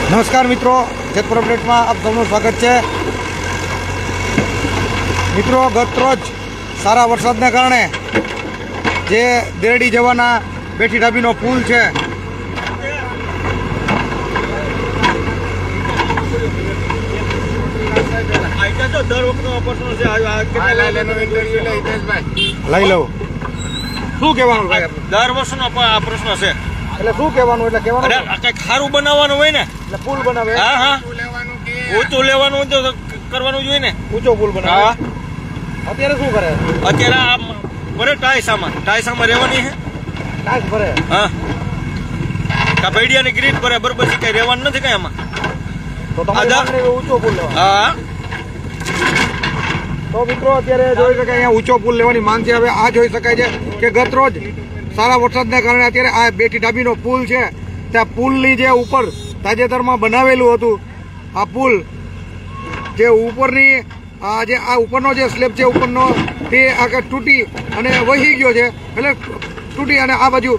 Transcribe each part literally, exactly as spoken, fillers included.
नमस्कार मित्रों, जेतपुर अपडेट में आप सबનું स्वागत है। मित्रों, गत रोज सारा वरसादने कारणे जे देरडी जवाना बेठी ढाबीनो पुल है લઈ લઉં શું કહેવાનું ભાઈ? દર વર્ષનો આ પ્રશ્ન છે એટલે શું કહેવાનું? એટલે કહેવાનું કઈ ખારું બનાવવાનું હોય ને એટલે પુલ બનાવે. હા હા ઊંચું લેવાનું હોય તો કરવાનું જોઈએ ને. ઊંચો પુલ બનાવે. અત્યારે શું કરે? અત્યારે આ ભરે ટાઈસામાં ટાઈસામાં રહેવાની છે. ટાઈસ ભરે? હા. કા ભેડિયાની ગ્રીટ ભરે બરોબર છે, કઈ રહેવાનું નથી કઈ આમાં. તો તમારે ઊંચો પુલ લેવાનો. હા. તો મિત્રો અત્યારે જોઈ શકાય અહીંયા ઊંચો પુલ લેવાની માંગ છે. હવે આ જોઈ શકાય છે કે ગત રોજ સારા વરસાદના કારણે અત્યારે આ બેઠી ઢાબીનો પુલ છે, ત્યાં પુલની જે ઉપર તાજેતરમાં બનાવેલું હતું આ પુલ, જે ઉપરની આ જે આ ઉપરનો જે સ્લેબ છે ઉપરનો તે આગળ તૂટી અને વહી ગયો છે. એટલે તૂટી અને આ બાજુ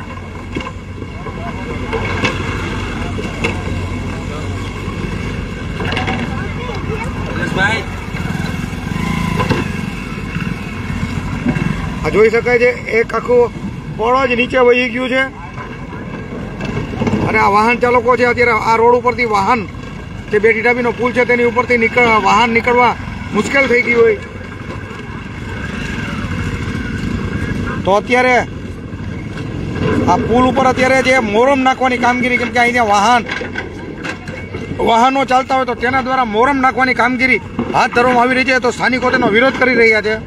આ જોઈ શકાય છે એક આખું પોળો જ નીચે વહી ગયું છે. અને આ વાહન ચાલકો છે અત્યારે આ રોડ ઉપરથી વાહન જે બેઠી ઢાબીનો પુલ છે તેની ઉપરથી નીકળ વાહન નીકળવા મુશ્કેલ થઈ ગયું હોય. તો અત્યારે આ પુલ ઉપર અત્યારે જે મોરમ નાખવાની કામગીરી, કેમ કે અહીંયા વાહન વાહનો ચાલતા હોય તો તેના દ્વારા મોરમ નાખવાની કામગીરી હાથ ધરવામાં આવી રહી છે. તો સ્થાનિકો તેનો વિરોધ કરી રહ્યા છે.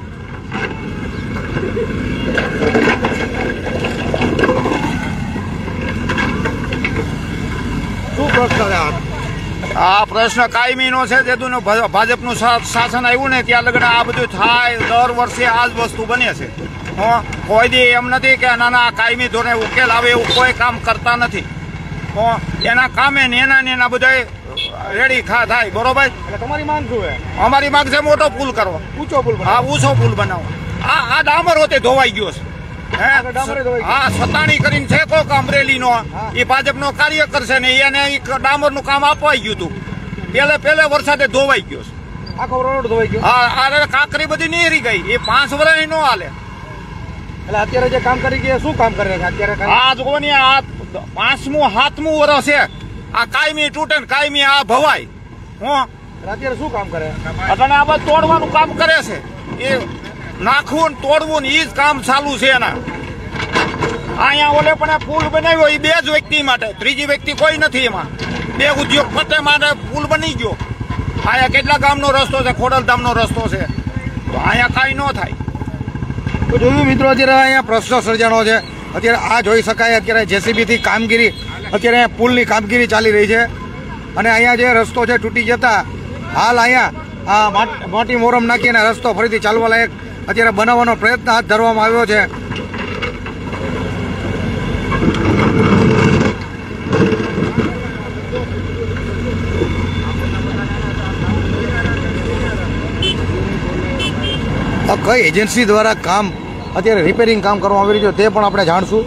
આ પ્રશ્ન કાયમીનો છે. જેનું ભાજપનું શાસન આવ્યું ને ત્યાં લગન આ બધું થાય. દર વર્ષે આ જ વસ્તુ બને છે. હો કોઈ દી એમ નથી કે નાના કાયમી ધોરણે ઉકેલ આવે એવું કોઈ કામ કરતા નથી. હો એના કામે ને એના ને એના બધા રેડી ખા થાય. બરોબર. એટલે તમારી માંગ શું છે? અમારી માંગ છે મોટો પુલ કરવો. ઊંચો પુલ? હા, ઊંચો પુલ બનાવો. આ આ ડામર હોતે ધોવાઈ ગયો છે. હા, સતાણી કરીને છે કોક અમરેલી નો, એ ભાજપ નો કાર્યકર છે ને એને ડામર નું કામ આપવાઈ ગયું હતું. પેલે પેલે વરસાદે ધોવાઈ ગયો છે. આખો રોડ ધોવાઈ ગયો. હા, આ કાંકરી બધી નીરી ગઈ. એ પાંચ વર્ષ નો હાલે. એટલે અત્યારે જે કામ કરી ગયા શું કામ કરે છે અત્યારે? આ જો ને આ પાંચમું સાતમું વર્ષ છે. આ કાયમી તૂટે ને કાયમી આ ભવાય. હું અત્યારે શું કામ કરે? અને આ બધું તોડવાનું કામ કરે છે. એ નાખવું ને તોડવું ને એ જ કામ ચાલુ છે એના. અહીંયા ઓલે પણ પુલ બનાવ્યો એ બે જ વ્યક્તિ માટે, ત્રીજી વ્યક્તિ કોઈ નથી એમાં. બે ઉદ્યોગપતિ માટે પુલ બની ગયો. અહીંયા કેટલા ગામનો રસ્તો છે? ખોડલધામનો રસ્તો છે. તો અહીંયા કાંઈ ન થાય. તો જોયું મિત્રો, અત્યારે અહીંયા પ્રશ્ન સર્જાણો છે. અત્યારે આ જોઈ શકાય અત્યારે જેસીબી થી કામગીરી, અત્યારે પુલની કામગીરી ચાલી રહી છે. અને અહીંયા જે રસ્તો છે તૂટી જતા હાલ અહીંયા આ મોટી મોરમ નાખીને રસ્તો ફરીથી ચાલવા લાયક અત્યારે બનાવવાનો પ્રયત્ન હાથ ધરવામાં આવ્યો છે. કઈ એજન્સી દ્વારા કામ અત્યારે રિપેરિંગ કામ કરવામાં આવી રહ્યું છે તે પણ આપણે જાણશું.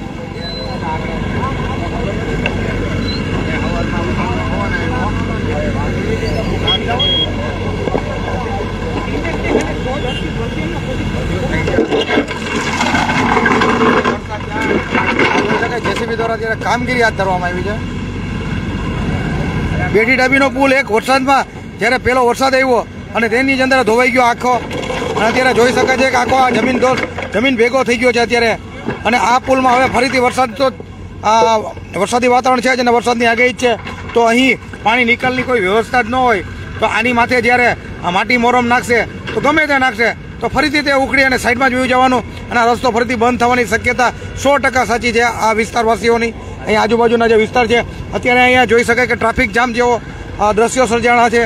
જેસીબી દ્વારા અત્યારે કામગીરી હાથ ધરવામાં આવી છે. બેઠી ઢાબીનો પુલ એક વરસાદમાં જ્યારે પહેલો વરસાદ આવ્યો અને તેની જ અંદર ધોવાઈ ગયો આખો. અને અત્યારે જોઈ શકાય છે કે આખો આ જમીન દોર જમીન ભેગો થઈ ગયો છે અત્યારે. અને આ પુલમાં હવે ફરીથી વરસાદ તો આ વરસાદી વાતાવરણ છે જ અને વરસાદની આગાહી જ છે. તો અહીં પાણી નિકાલની કોઈ વ્યવસ્થા જ ન હોય તો આની માથે જ્યારે આ માટી મોરમ નાખશે તો ગમે તે નાખશે તો ફરીથી તે ઉખડી અને સાઈડમાં જ વયું જવાનું અને આ રસ્તો ફરીથી બંધ થવાની શક્યતા સો ટકા સાચી છે આ વિસ્તારવાસીઓની. અહીંયા આજુબાજુના જે વિસ્તાર છે અત્યારે અહીંયા જોઈ શકાય કે ટ્રાફિક જામ જેવો દ્રશ્યો સર્જાણા છે.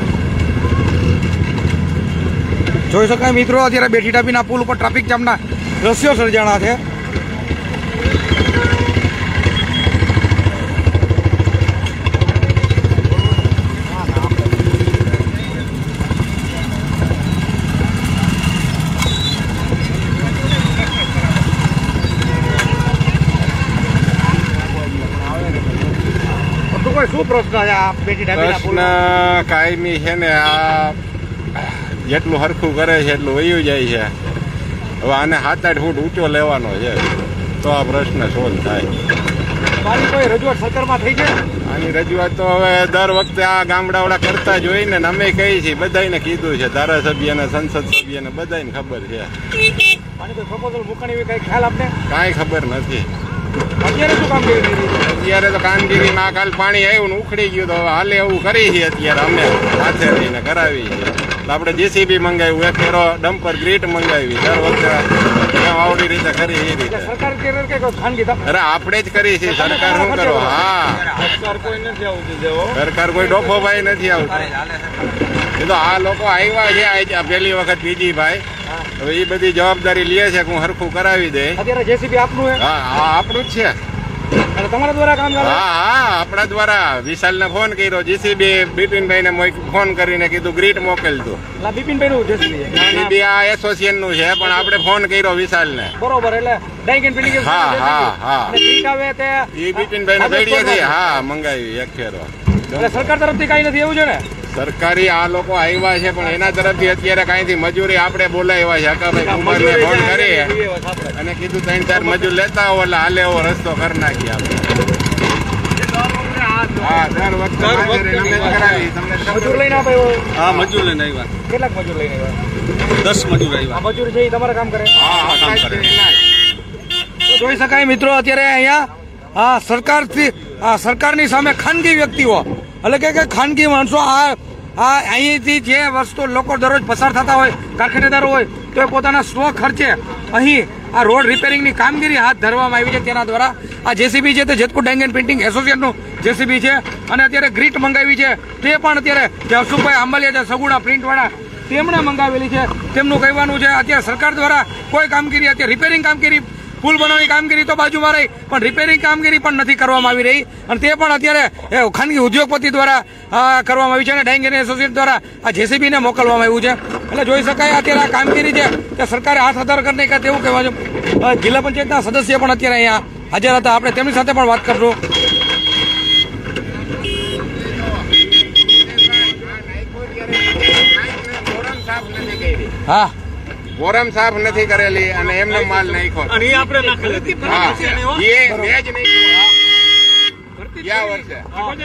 જોઈ શકાય મિત્રો અત્યારે બેઠી ઢાબીના પુલ ઉપર ટ્રાફિક જામના દ્રશ્યો સર્જાણા છે. શું પ્રશ્ન છે આ બેટી ડાબીના પ્રશ્ન કાયમી છે ને, આ જેટલું હરખું કરે છે એટલું વયું જાય છે. હવે આને સાત આઠ ફૂટ ઊંચો લેવાનો છે તો આ પ્રશ્ન સોલ્વ થાય. મારી કોઈ રજૂઆત સરકારમાં થઈ છે? આની રજૂઆત તો હવે દર વખતે આ ગામડાવાળા કરતા જ હોય ને, અમે કહીએ છીએ, બધાને કીધું છે, ધારાસભ્યને, સંસદ સભ્યને બધાને ખબર છે. આની કોઈ પ્રપોઝલ મૂકવાની એવી કઈ ખ્યાલ આપને? કાંઈ ખબર નથી. અત્યારે શું કામ કરી રહી છે? અત્યારે તો કામગીરી ના કાલ પાણી આવ્યું ને ઉખડી ગયું તો હાલે એવું કરી છે. અત્યારે અમે હાથે રહીને કરાવી છે. આપણે જેસીબી મંગાવ્યું, એક ફેરો ડમ્પર ગ્રીટ મંગાવી, દર વખતે આવડી રીતે કરી એ રીતે. સરકાર કે કે કોઈ ખાનગી તમ- અરે આપણે જ કરી છે, સરકાર શું કરો? હા, સરકાર કોઈ નથી આવતી દેવો. સરકાર કોઈ ડોફો ભાઈ નથી આવતો. એ તો આ લોકો આવ્યા છે આ પહેલી વખત બીજી ભાઈ, હવે એ બધી જવાબદારી લે છે કે હું હરખું કરાવી દે. અત્યારે જેસીબી આપનું છે હા હા, આપણું જ છે. અને તમારા દ્વારા કામ ચાલે? હા હા, આપણા દ્વારા વિશાલ ને ફોન કર્યો, જીસીબી બિપિનભાઈ ને ફોન કરીને કીધું ગ્રીટ મોકલતું. એટલે બિપિનભાઈ નું જેસીબી છે. જીસીબી આ એસોસિએશન નું છે, પણ આપણે ફોન કર્યો વિશાલ ને. બરોબર, એટલે ડાઇંગ એન્ડ ફિટિંગ હા હા હા, અને ઠીક આવે તે એ બિપિનભાઈ ને બેડીએથી હા મંગાવી એક ફેરો. એટલે સરકાર તરફથી કઈ નથી એવું છે ને? સરકારી આ લોકો આવ્યા છે પણ એના તરફથી અત્યારે કાંઈથી મજૂરી આપણે બોલાવ્યા છે. હકાભાઈ કુમાર ને ફોન કરી અને કીધું ત્રણ ચાર મજૂર લેતા હો એટલે હાલે એવો રસ્તો કરી નાખીએ આપણે. હા, દર વખતે હાજર રહીને અમે જ કરાવી. તમને મજૂર લઈને આપે એવો? હા, મજૂર લઈને આવ્યા. કેટલાક મજૂર લઈને આવ્યા? દસ મજૂર આવ્યા. આ મજૂર છે એ તમારા કામ કરે? હા હા, કામ કરે. તો જોઈ શકાય મિત્રો, અત્યારે અહીંયા આ સરકારથી આ સરકારની સામે ખાનગી વ્યક્તિઓ, એટલે કે કે ખાનગી માણસો આ આ અહીંથી જે વસ્તુ લોકો દરરોજ પસાર થતા હોય, કારખાનેદારો હોય, તો એ પોતાના સ્વ ખર્ચે અહીં આ રોડ રિપેરિંગની કામગીરી હાથ ધરવામાં આવી છે. તેના દ્વારા આ જેસીબી છે તે જેતપુર ડાઇંગ એન્ડ પેઇન્ટિંગ એસોસિએશનનું જેસીબી છે અને અત્યારે ગ્રીટ મંગાવી છે. તે પણ અત્યારે જે અશોકભાઈ આંબલિયા છે સગુણા પ્રિન્ટવાળા, તેમણે મંગાવેલી છે. તેમનું કહેવાનું છે અત્યારે સરકાર દ્વારા કોઈ કામગીરી, અત્યારે રિપેરિંગ કામગીરી, પુલ બનાવવાની કામગીરી તો બાજુમાં રહી, પણ રિપેરિંગ કામગીરી પણ નથી કરવામાં આવી રહી અને તે પણ અત્યારે ખાનગી ઉદ્યોગપતિ દ્વારા કરવામાં આવી છે અને ડાઇંગ એન્ડ એસોસિએશન દ્વારા આ જેસીબીને મોકલવામાં આવ્યું છે. એટલે જોઈ શકાય અત્યારે આ કામગીરી છે તે સરકારે હાથ અધાર કરી નાખ્યા તેવું કહેવા છે. જિલ્લા પંચાયતના સદસ્ય પણ અત્યારે અહીંયા હાજર હતા, આપણે તેમની સાથે પણ વાત કરશું. હા, ફોરમ સાફ નથી કરેલી અને એમનો માલ નાખ્યો. અને એ આપણે નાખેલી. હા, એ મેં જ નાખ્યો ગયા વર્ષે.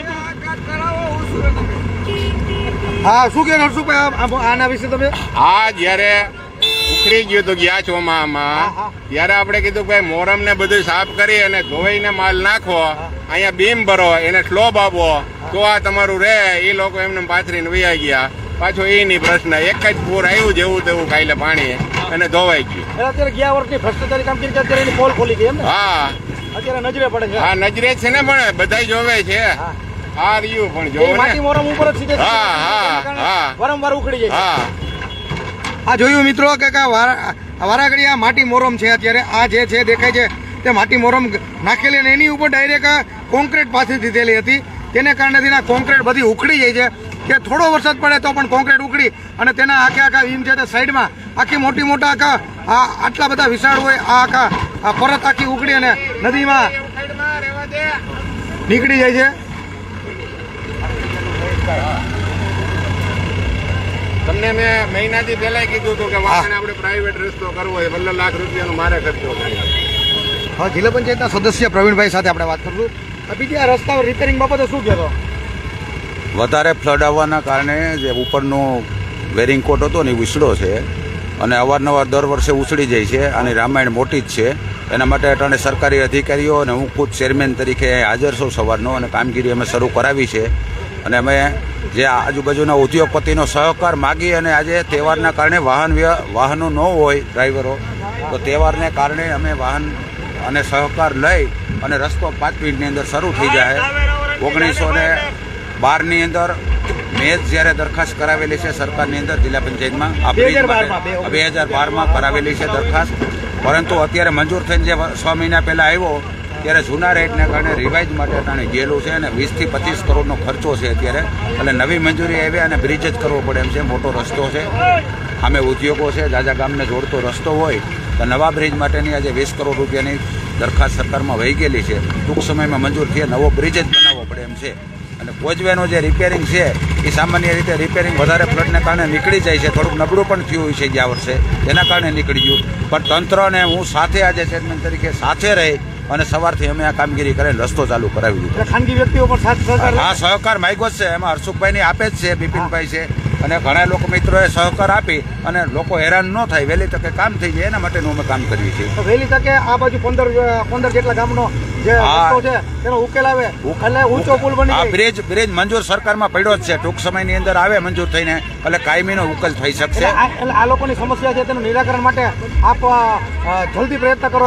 હા, શું કે હર્ષુભાઈ આના વિશે તમે? હા, જયારે ઉખડી ગયું હતું ગયા ચોમામાં, ત્યારે આપણે કીધું ભાઈ મોરમ ને બધું સાફ કરી અને ધોઈને માલ નાખો, અહીંયા બીમ ભરો, એને સ્લોબ આપો તો આ તમારું રે. એ લોકો એમને પાથરીને વૈયા ગયા. પાછો એ નહીં પ્રશ્ન, એક જ પૂર આવ્યું જેવું તેવું કાલે પાણી અને ધોવાઈ ગયું. અત્યારે ગયા વર્ષની ભ્રષ્ટાચારી કામગીરી અત્યારે એની પોલ ખોલી ગઈ એમ ને? હા, અત્યારે નજરે પડે છે. હા નજરે છે ને, પણ બધા જોવે છે. આ રહ્યું પણ એ જોવો માટી ને. મોરમ ઉપર જ સીધે હા હા હા વારંવાર ઉખડી જાય. હા, આ જોયું મિત્રો કે વારાઘડી આ માટી મોરમ છે. અત્યારે આ જે છે દેખાય છે તે માટી મોરમ નાખેલી અને એની ઉપર ડાયરેક્ટ કોન્ક્રીટ પાછી દીધેલી હતી. તેને કારણે કોન્ક્રીટ બધી ઉખડી જાય છે કે થોડો વરસાદ પડે તો પણ કોન્ક્રીટ ઉખડી અને તેના આખે આખા વીમ છે તે સાઈડમાં આખી મોટી મોટા આખા આ આટલા બધા વિશાળ હોય આ આખા આ પરત આખી ઉખડી અને નદીમાં નીકળી જાય છે. તમને મેં મહિનાથી પહેલા કીધું હતું કે વાહન આપણે પ્રાઇવેટ રસ્તો કરવો હોય, પંદર લાખ રૂપિયાનો મારે ખર્ચો થાય. હા, જિલ્લા પંચાયતના સદસ્ય પ્રવીણભાઈ સાથે આપણે વાત કરશું. બીજી આ રસ્તા રિપેરિંગ બાબતે શું કહેતો? વધારે ફ્લડ આવવાના કારણે જે ઉપરનો વેરિંગ કોટ હતો ને એ ઉછળો છે અને અવારનવાર દર વર્ષે ઉછળી જાય છે. આની રામાયણ મોટી જ છે. એના માટે અટાણે સરકારી અધિકારીઓ અને હું ખુદ ચેરમેન તરીકે હાજર છું સવારનો અને કામગીરી અમે શરૂ કરાવી છે. અને અમે જે આજુબાજુના ઉદ્યોગપતિનો સહકાર માગી અને આજે તહેવારના કારણે વાહન વાહનો ન હોય ડ્રાઈવરો, તો તહેવારને કારણે અમે વાહન અને સહકાર લઈ અને રસ્તો પાંચ મિનિટની અંદર શરૂ થઈ જાય. ઓગણીસો ને બારની અંદર મેં જ્યારે દરખાસ્ત કરાવેલી છે સરકારની અંદર જિલ્લા પંચાયતમાં, બે હજાર બારમાં કરાવેલી છે દરખાસ્ત પરંતુ અત્યારે મંજૂર થઈને જે છ મહિના પહેલાં આવ્યો ત્યારે જૂના રેટને કારણે રિવાઇઝ માટે અટાણે ગયેલું છે અને વીસથી પચીસ કરોડનો ખર્ચો છે અત્યારે. એટલે નવી મંજૂરી આવી અને બ્રિજ જ કરવો પડે એમ છે. મોટો રસ્તો છે, સામે ઉદ્યોગો છે, જાજા ગામને જોડતો રસ્તો હોય તો નવા બ્રિજ માટેની આજે વીસ કરોડ રૂપિયાની દરખાસ્ત સરકારમાં વહી ગયેલી છે. ટૂંક સમયમાં મંજૂર થઈએ નવો બ્રિજ જ બનાવવો પડે એમ છે. અને કોઝવેનું જે રિપેરિંગ છે એ સામાન્ય રીતે રિપેરિંગ વધારે ફ્લડને કારણે નીકળી જાય છે. થોડુંક નબળું પણ થયું હોય છે ગયા વર્ષે, એના કારણે નીકળી ગયું. પણ તંત્રને હું સાથે આજે ચેરમેન તરીકે સાથે રહી અને સવારથી અમે આ કામગીરી કરીને રસ્તો ચાલુ કરાવી દીધો. ખાનગી વ્યક્તિઓ પણ સાથ સહકાર હા સહકાર માગ્યો જ છે. એમાં હર્ષુખભાઈની આપે જ છે, બિપિનભાઈ છે અને ઘણા લોકો મિત્રોએ સહકાર આપી અને લોકો હેરાન ન થાય, વહેલી તકે કામ થઈ જાય એના માટેનું અમે કામ કરીએ છીએ. વહેલી તકે આ બાજુ પંદર પંદર જેટલા ગામનો જે રસ્તો છે તેનો ઉકેલ આવે એટલે ઊંચો પુલ બની જાય. બ્રિજ બ્રિજ મંજૂર સરકારમાં પડ્યો જ છે. ટૂંક સમયની અંદર આવે મંજૂર થઈને એટલે કાયમીનો ઉકેલ થઈ શકશે. એટલે આ લોકોની સમસ્યા છે તેનું નિરાકરણ માટે આપ જલ્દી પ્રયત્ન કરો.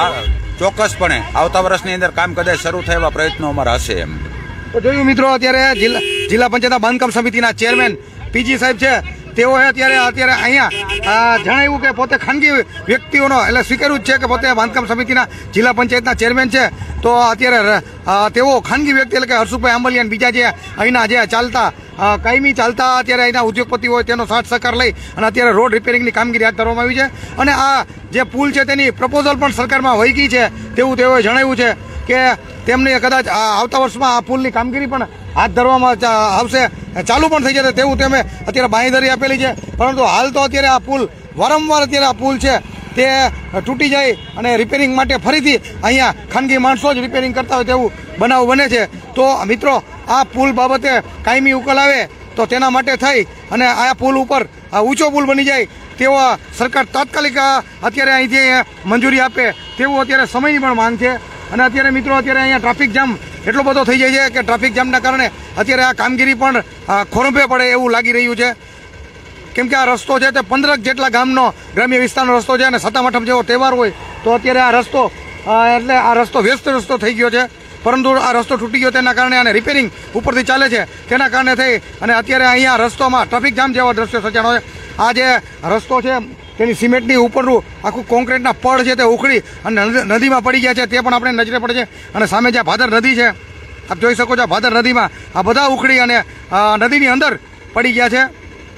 ચોક્કસપણે આવતા વર્ષની અંદર કામ કદાચ શરૂ થાય એવા પ્રયત્નો અમારા હશે એમ. તો જોયું મિત્રો, અત્યારે જિલ્લા જિલ્લા પંચાયત બાંધકામ સમિતિના ચેરમેન પીજી સાહેબ છે, તેઓએ અત્યારે અત્યારે અહીંયા જણાવ્યું કે પોતે ખાનગી વ્યક્તિઓનો એટલે સ્વીકાર્યું જ છે કે પોતે બાંધકામ સમિતિના જિલ્લા પંચાયતના ચેરમેન છે. તો અત્યારે તેઓ ખાનગી વ્યક્તિ એટલે કે હર્ષુભાઈ આંબલિયા બીજા જે અહીંના જે ચાલતા કાયમી ચાલતા અત્યારે અહીંના ઉદ્યોગપતિ હોય તેનો સાથ સહકાર લઈ અને અત્યારે રોડ રિપેરિંગની કામગીરી હાથ ધરવામાં આવી છે. અને આ જે પુલ છે તેની પ્રપોઝલ પણ સરકારમાં વહી ગઈ છે તેવું તેઓએ જણાવ્યું છે કે તેમને કદાચ આવતા વર્ષમાં આ પુલની કામગીરી પણ હાથ ધરવામાં આવશે, ચાલુ પણ થઈ જશે તેવું તેમે અત્યારે બાંહેધરી આપેલી છે. પરંતુ હાલ તો અત્યારે આ પુલ વારંવાર અત્યારે આ પુલ છે તે તૂટી જાય અને રિપેરિંગ માટે ફરીથી અહીંયા ખાનગી માણસો જ રિપેરિંગ કરતા હોય તેવું બનાવ બને છે. તો મિત્રો આ પુલ બાબતે કાયમી ઉકેલ આવે તો તેના માટે થઈ અને આ પુલ ઉપર ઊંચો પુલ બની જાય તેવો સરકાર તાત્કાલિક અત્યારે અહીંથી મંજૂરી આપે તેવું અત્યારે સમયની પણ માંગ છે. અને અત્યારે મિત્રો અત્યારે અહીંયા ટ્રાફિક જામ એટલો બધો થઈ જાય છે કે ટ્રાફિક જામના કારણે અત્યારે આ કામગીરી પણ ખોરંભે પડે એવું લાગી રહ્યું છે. કેમ કે આ રસ્તો છે તે પંદરક જેટલા ગામનો ગ્રામ્ય વિસ્તારનો રસ્તો છે અને સાતમ આઠમ જેવો તહેવાર હોય તો અત્યારે આ રસ્તો એટલે આ રસ્તો વ્યસ્ત રસ્તો થઈ ગયો છે. પરંતુ આ રસ્તો તૂટી ગયો તેના કારણે અને રિપેરિંગ ઉપરથી ચાલે છે તેના કારણે થઈ અને અત્યારે અહીંયા રસ્તોમાં ટ્રાફિક જામ જેવા દ્રશ્યો સર્જાણો છે. આ જે રસ્તો છે તેની સિમેન્ટની ઉપરનું આખું કોન્ક્રીટના પડ છે તે ઉખડી અને નદીમાં પડી ગયા છે તે પણ આપણે નજરે પડે છે. અને સામે જ્યાં ભાદર નદી છે આપ જોઈ શકો છો, ભાદર નદીમાં આ બધા ઉખડી અને નદીની અંદર પડી ગયા છે.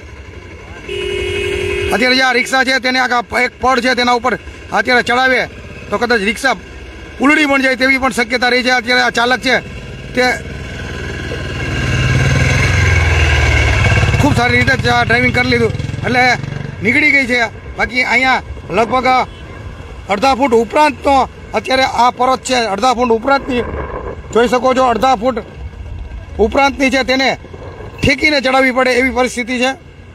અત્યારે જે આ રિક્ષા છે તેને આખા એક પડ છે તેના ઉપર અત્યારે ચડાવે તો કદાચ રિક્ષા ઉલડી પણ જાય તેવી પણ શક્યતા રહી છે. અત્યારે આ ચાલક છે તે ખૂબ સારી રીતે ડ્રાઇવિંગ કરી લીધું એટલે નીકળી ગઈ છે. બાકી અહીંયા લગભગ અડધા ફૂટ ઉપરાંતનો અત્યારે આ પરત છે, અડધા ફૂટ ઉપરાંતની જોઈ શકો છો, અડધા ફૂટ ઉપરાંતની છે તેને ઠેકીને ચડાવવી પડે એવી પરિસ્થિતિ છે.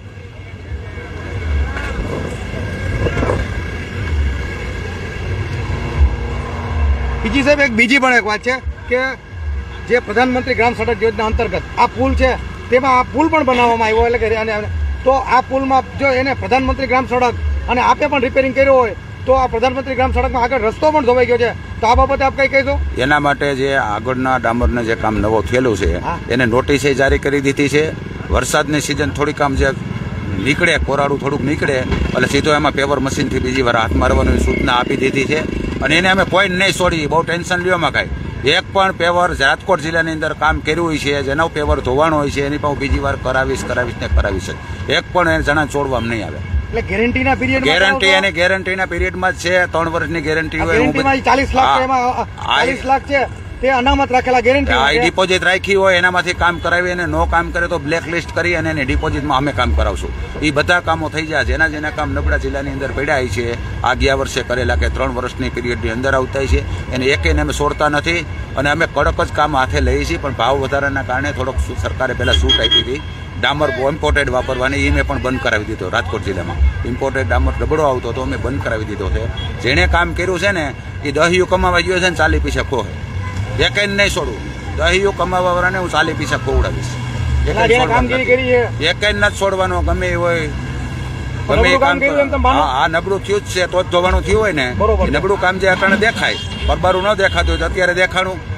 બીજી સાહેબ એક બીજી પણ એક વાત છે કે જે પ્રધાનમંત્રી ગ્રામ સડક યોજના અંતર્ગત આ પુલ છે તેમાં આ પુલ પણ બનાવવામાં આવ્યો એટલે કે તો આ પુલમાં જો એને પ્રધાનમંત્રી ગ્રામ સડક અને આપે પણ રિપેરિંગ કર્યો હોય તો આ પ્રધાનમંત્રી ગ્રામ સડકમાં આગળ રસ્તો પણ ધોવાઈ ગયો છે તો આ બાબતે આપ કઈ કહીશું? એના માટે જે આગળના ડામરને જે કામ નવો થયેલું છે એને નોટિસ જારી કરી દીધી છે. વરસાદની સિઝન થોડીક આમ જે નીકળે કોરાડું થોડુંક નીકળે એટલે સીધો એમાં પેવર મશીનથી બીજી વાર હાથ મારવાની સૂચના આપી દીધી છે. અને એને અમે પોઈન્ટ નહીં છોડી, બહુ ટેન્શન લ્યોમાં કાંઈ એક પણ પેવર રાજકોટ જિલ્લાની અંદર કામ કર્યું હોય છે જેનો પેવર ધોવાનો હોય છે એની પણ બીજી વાર કરાવીશ કરાવીશ ને કરાવીશ એક પણ એને જણા છોડવામાં નહીં આવે. એટલે ગેરંટીના પીરિયડ ગેરંટી અને ગેરંટીના પીરિયડમાં જ છે. ત્રણ વર્ષની ગેરંટી હોય. ગેરંટીમાં ચાલીસ લાખ એમાં ચાલીસ લાખ છે તે અનામત રાખેલા ગેરંટી આ ડિપોઝિટ રાખી હોય એનામાંથી કામ કરાવી અને નો કામ કરે તો બ્લેક લિસ્ટ કરી અને એની ડિપોઝિટમાં અમે કામ કરાવશું. એ બધા કામો થઈ જાય. જેના જેના કામ નબળા જિલ્લાની અંદર પડ્યા છે આ ગયા વર્ષે કરેલા કે ત્રણ વર્ષની પીરિયડની અંદર આવતા છે એને એકેને અમે છોડતા નથી અને અમે કડક જ કામ હાથે લઈએ છીએ. પણ ભાવ વધારાના કારણે થોડોક સરકારે પહેલાં છૂટ આપી હતી ડામર ઇમ્પોર્ટેડ વાપરવાની, એ મેં પણ બંધ કરાવી દીધો. રાજકોટ જિલ્લામાં ઇમ્પોર્ટેડ ડામર ડબડો આવતો તો અમે બંધ કરાવી દીધો છે. જેણે કામ કર્યું છે ને એ દહિયું કમાવા ગયો છે ને ચાલી પીછે ખોહે એક નહીં છોડવું. દહિયું કમાવા વાળાને હું ચાલી પીછા ખોવડાવીશ. એક નથી છોડવાનો ગમે એ હોય ગમે એ કામ. આ નબળું થયું જ છે તો જ ધોવાનું થયું હોય ને. નબળું કામ જે અટાણે દેખાય પરબારું ન દેખાતું હોય તો અત્યારે દેખાણું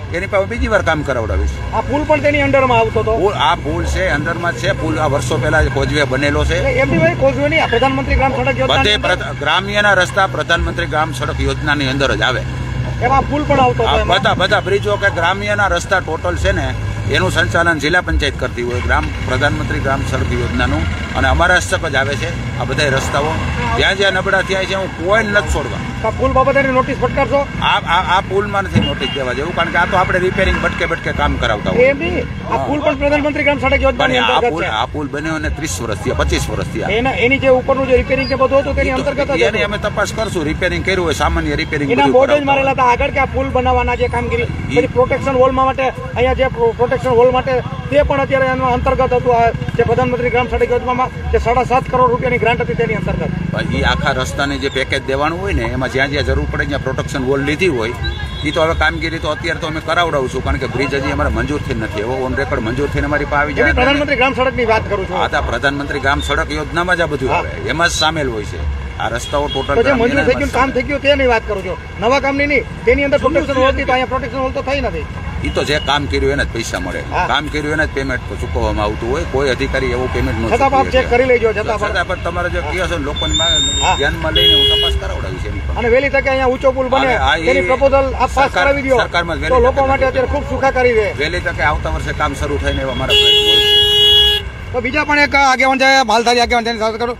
એની પાસે બીજી વાર કામ કરાવડાવીશ. આ પુલ પણ તેની અંડરમાં આવતો હતો. પુલ આ પુલ છે અંદરમાં જ છે. પુલ આ વર્ષો પહેલા કોઝવે બનેલો છે. એમની ભાઈ કોઝવે નહીં, આ પ્રધાનમંત્રી ગ્રામ સડક યોજના બધે પ્ર- ગ્રામ્યના રસ્તા પ્રધાનમંત્રી ગ્રામ સડક યોજનાની અંદર જ આવે. એમાં પુલ પણ આવતો હતો આ એમાં. બધા બધા બ્રિજો કે ગ્રામ્યના રસ્તા ટોટલ છે ને એનું સંચાલન જિલ્લા પંચાયત કરતી હોય. ગ્રામ પ્રધાનમંત્રી ગ્રામ સડક યોજનાનું અને અમારા હસ્તક જ આવે છે આ બધા રસ્તાઓ. જ્યાં જ્યાં નબળા થયા છે હું કોઈને નથી છોડવા. આ પુલ બાબતેની નોટિસ ફટકારશો? આ આ આ પુલમાં નથી નોટિસ દેવા જેવું, કારણ કે આ તો આપણે રિપેરિંગ બટકે બટકે કામ કરાવતા હોય. એમ નહીં, આ પુલ પણ પ્રધાનમંત્રી ગ્રામ સડક યોજનાની પણ આ અંતર્ગત પુલ છે. આ પુલ બન્યો અને ત્રીસ વર્ષ થયા, પચીસ વર્ષ થયા. એના એની જે ઉપરનું જે રિપેરિંગ કે બધું હતું તેની અંતર્ગત જ એની હતું. અમે તપાસ કરશું. રિપેરિંગ કર્યું હોય સામાન્ય રિપેરિંગ એના બોર્ડ જ મારેલા હતા આગળ કે આ પુલ બનાવવાના જે કામગીરી, પછી પ્રોટેક્શન વોલ માટે અહીંયા જે પ્રોટેક્શન વોલ માટે તે પણ અત્યારે એનો અંતર્ગત હતું. આ જે પ્રધાનમંત્રી ગ્રામ સડક યોજનામાં જે સાડા સાત કરોડ રૂપિયાની ગ્રાન્ટ હતી તેની અંતર્ગત. એ આખા રસ્તાને જે પેકેજ દેવાનું હોય ને એમાં જ્યાં જ્યાં જરૂર પડે ત્યાં પ્રોટેક્શન વોલ લીધી હોય એ તો હવે કામગીરી તો અત્યારે તો અમે કરાવડાવું છું, કારણ કે બ્રિજ હજી અમારે મંજૂર થઈ નથી. એવો ઓન રેકોર્ડ મંજૂર થઈને અમારી પાસે આવી એની જાય. પ્રધાનમંત્રી ગ્રામ સડકની વાત કરું છું. આ તો પ્રધાનમંત્રી ગ્રામ સડક યોજનામાં જ આ બધું આવે, એમાં જ સામેલ હોય છે. આ રસ્તાઓ તો ટોટલ જે મંજૂર થઈ ગયું કામ થઈ ગયું તેની વાત કરું છું, નવા કામની નહીં. તેની અંદર પ્રોટેક્શન વોલ હતી તો અહીંયા પ્રોટેક્શન વોલ તો થઈ નથી. એ તો જે કામ કર્યું એને જ પૈસા મળે. હા. કામ કર્યું એને જ પેમેન્ટ ચૂકવવામાં આવતું હોય. કોઈ અધિકારી એવું પેમેન્ટ નો છતાં આપ ચેક કરી લેજો. છતાં પણ છતાં પણ તમારે જે કહો છો ને લોકોને હા. ધ્યાનમાં લઈને હું તપાસ કરાવડાવીશ એની પણ. અને વહેલી તકે અહીંયા ઊંચો પુલ બને હવે આ એ તેની પ્રપોઝલ આપ પાસ સરકાર- કરાવી દો સરકારમાં જ તો વહેલી લોકો તકે માટે અત્યારે ખૂબ સુખાકારી રહે. વહેલી તકે આવતા વર્ષે કામ શરૂ થાય ને એવા મારા પ્રયત્નો હોય છે. તો બીજા પણ એક આગેવાન છે, માલધારી આગેવાન તેની સાથે કરું.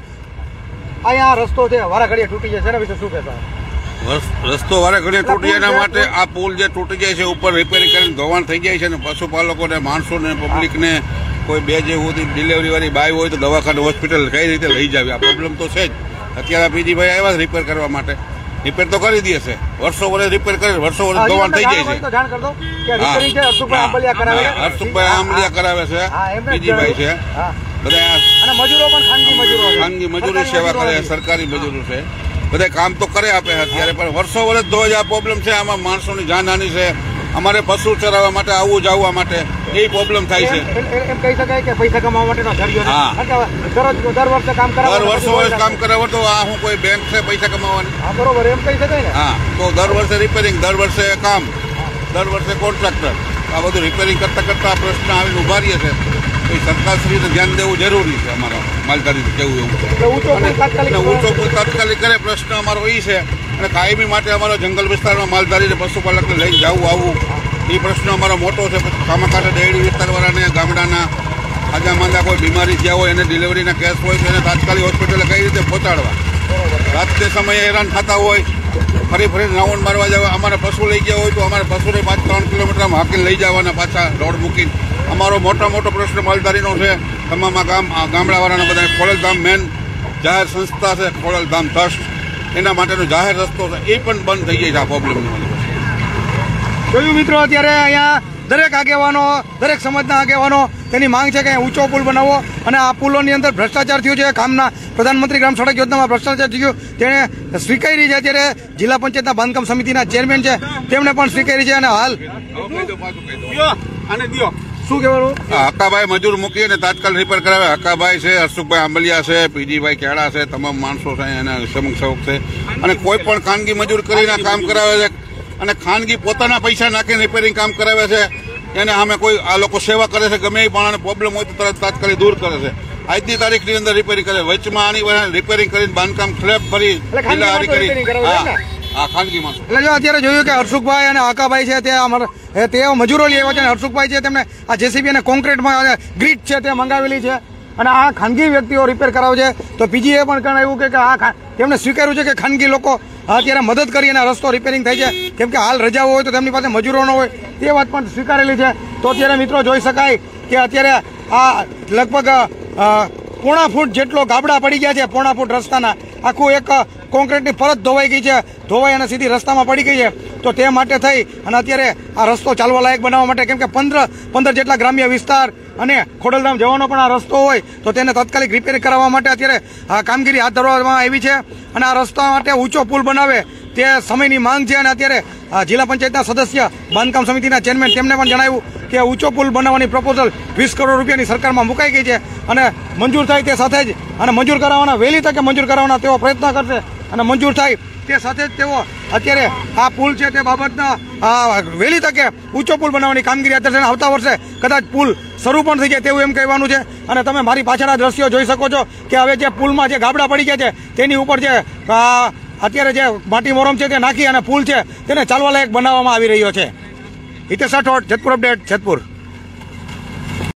અહીંયા આ રસ્તો છે વારા ઘડીએ તૂટી જાય છે, એના વિશે શું કહેતા? રસ્તો વારે ઘડીએ તૂટી જાય એના માટે આ પુલ જે તૂટી જાય છે ઉપર રિપેરિંગ કરીને ધોવાણ થઈ જાય છે ને પશુપાલકોને માણસોને પબ્લિકને કોઈ બે જે સુધી ડિલિવરી વાળી બાઈ હોય તો દવાખાને હોસ્પિટલ કઈ રીતે લઈ જાવી આ પ્રોબ્લેમ તો છે જ. અત્યારે પીજીભાઈ આવ્યા રિપેર કરવા માટે, રિપેર તો કરી દે છે. વર્ષો વર્ષ રિપેર કરે, વર્ષો વર્ષ ધોવાણ થઈ જાય છે. તો જાણ કર દો કે રિપેરિંગ છે હર્ષુભાઈ આંબલિયા કરાવે છે. હર્ષુભાઈ આંબલિયા કરાવે છે, હા, એમને જ પીજીભાઈ છે. હા. બધા અને મજૂરો પણ ખાનગી મજૂરો છે. ખાનગી મજૂરી સેવા કરે, સરકારી મજૂરો છે. બધા કામ તો કરે આપે અત્યારે, પણ વર્ષો વર્ષ ધોવાય આ પ્રોબ્લેમ છે. આમાં માણસોની જાનહાની છે. અમારે પશુ ચરાવવા માટે આવવું જવા માટે એ પ્રોબ્લેમ થાય છે. એમ- એમ એમ કહી શકાય કે પૈસા કમાવા માટેનો જરિયો છે. હા. કારણ કે દરરોજ દર વર્ષે કામ કરાવવાનું દર વર્ષો વર્ષ કામ કરાવો તો આ હું કોઈ બેંક છે પૈસા કમાવાની? હા, બરોબર એમ કહી શકાય ને. હા, તો દર વર્ષે રિપેરિંગ, દર વર્ષે કામ, દર વર્ષે કોન્ટ્રાક્ટર, આ બધું રિપેરિંગ કરતા કરતા આ પ્રશ્ન આવીને ઉભા રહીએ છે. તો એ સરકારશ્રીને ધ્યાન દેવું જરૂરી છે. અમારા માલધારી કેવું એવું છે. એટલે ઊંચો પુલ તાત્કાલિક અને ઊંચો પુલ તાત્કાલિક કરે. પ્રશ્ન અમારો એ છે અને કાયમી માટે અમારો જંગલ વિસ્તારમાં માલધારીને પશુપાલકને લઈને જવું આવવું એ પ્રશ્ન અમારો મોટો છે. પછી કામાકાંઠા ડેરી વિસ્તારવાળાને ગામડાના આજા માંદા કોઈ બીમારી જ્યાં હોય એને ડિલિવરીના કેસ હોય તો એને તાત્કાલિક હોસ્પિટલે કઈ રીતે પહોંચાડવા. રાત્રે સમયે હેરાન થતા હોય, ફરી ફરી રાઉન્ડ મારવા જવા. અમારે પશુ લઈ ગયા હોય તો અમારે પશુને પાંચ ત્રણ કિલોમીટર હાકીને લઈ જવાના પાછા રોડ મૂકીને. અમારો મોટો મોટો પ્રશ્ન માલધારીનો છે. તમામ આ ગામ આ ગામડાવાળાના બધા ખોડલધામ મેન જાહેર સંસ્થા છે, ખોડલધામ ટ્રસ્ટ, એના માટેનો જાહેર રસ્તો છે એ પણ બંધ થઈ જાય છે આ પ્રોબ્લેમની. જોયું મિત્રો, અત્યારે અહીંયા દરેક આગેવાનો, દરેક સમાજના આગેવાનો તેની માંગ છે કે ઊંચો પુલ બનાવો અને આ પુલોની અંદર ભ્રષ્ટાચાર થયું છે. કામના પ્રધાનમંત્રી ગ્રામ સડક યોજનામાં ભ્રષ્ટાચાર થયું તેણે સ્વીકારી છે. ત્યારે જિલ્લા પંચાયતના બાંધકામ સમિતિના ચેરમેન છે તેમણે પણ સ્વીકારી છે. અને હાલ આને દિયો શું કહેવાનું? હકાભાઈ મજૂર મૂકી અને તાત્કાલિક રિપેર કરાવે. હકાભાઈ છે, હર્ષુભાઈ આંબલિયા છે, પીજીભાઈ કેળા છે, તમામ માણસો છે એના સમક્ષ સવક છે. અને કોઈ પણ ખાનગી મજૂર કરીને કામ કરાવે છે અને ખાનગી પોતાના પૈસા નાખીને રિપેરિંગ કામ કરાવે છે. એને સામે કોઈ આ લોકો સેવા કરે છે, ગમે એ પણ પ્રોબ્લેમ હોય તો તરત તાત્કાલિક દૂર કરે છે. આજની તારીખની અંદર રિપેરિંગ કરે, વચમાં આની રિપેરિંગ કરીને બાંધકામ સ્લેબ ભરી જિલ્લા અધિકારી આ ખાનગી માણસો. એટલે જો અત્યારે જોયું કે હર્ષુખભાઈ અને આકાભાઈ છે તે અમારા એ તે મજૂરો લઈ આવ્યા છે અને હર્ષુખભાઈ છે તેમને આ જેસીબી અને કોન્ક્રીટમાં ગ્રીટ છે તે મંગાવેલી છે અને આ ખાનગી વ્યક્તિઓ રિપેર કરાવે છે. તો પીજીએ પણ કહેવું કે આ ખા- તેમણે સ્વીકાર્યું છે કે ખાનગી લોકો અત્યારે મદદ કરી અને રસ્તો રિપેરિંગ થાય છે, કેમ કે હાલ રજાઓ હોય તો તેમની પાસે મજૂરો ન હોય તે વાત પણ સ્વીકારેલી છે. તો અત્યારે મિત્રો જોઈ શકાય કે અત્યારે આ લગભગ અ, પોણા ફૂટ જેટલો ગાબડા પડી ગયા છે. પોણા ફૂટ રસ્તાના આખું એક કોન્ક્રીટની પરત ધોવાઈ ગઈ છે, ધોવાઈ અને સીધી રસ્તામાં પડી ગઈ છે. તો તે માટે થઈ અને અત્યારે આ રસ્તો ચાલવા લાયક બનાવવા માટે, કેમ કે પંદર પંદર જેટલા ગ્રામ્ય વિસ્તાર અને ખોડલધામ જવાનો પણ આ રસ્તો હોય તો તેને તાત્કાલિક રિપેરિંગ કરાવવા માટે અત્યારે આ કામગીરી હાથ ધરવામાં આવી છે. અને આ રસ્તા માટે ઊંચો પુલ બનાવે તે સમયની માંગ છે. અને અત્યારે જિલ્લા પંચાયતના સદસ્ય, બાંધકામ સમિતિના ચેરમેન તેમને પણ જણાવ્યું કે ઊંચો પુલ બનાવવાની પ્રપોઝલ વીસ કરોડ રૂપિયાની સરકારમાં મુકાઈ ગઈ છે અને મંજૂર થાય તે સાથે જ અને મંજૂર કરાવવાના વહેલી તકે મંજૂર કરાવવાના તેઓ પ્રયત્ન કરશે અને મંજૂર થાય તે સાથે જ તેઓ અત્યારે આ પુલ છે તે બાબતના આ વહેલી તકે ઊંચો પુલ બનાવવાની કામગીરી અત્યારે આવતા વર્ષે કદાચ પુલ શરૂ પણ થઈ જાય તેવું એમ કહેવાનું છે. અને તમે મારી પાછળના દ્રશ્યો જોઈ શકો છો કે હવે જે પુલમાં જે ગાબડા પડી ગયા છે તેની ઉપર જે અત્યારે જે માટી મોરમ છે તે નાખી અને પુલ છે તેને ચાલવા લાયક બનાવવામાં આવી રહ્યો છે. હિતેશ રાઠોડ, જેતપુર અપડેટ, જેતપુર.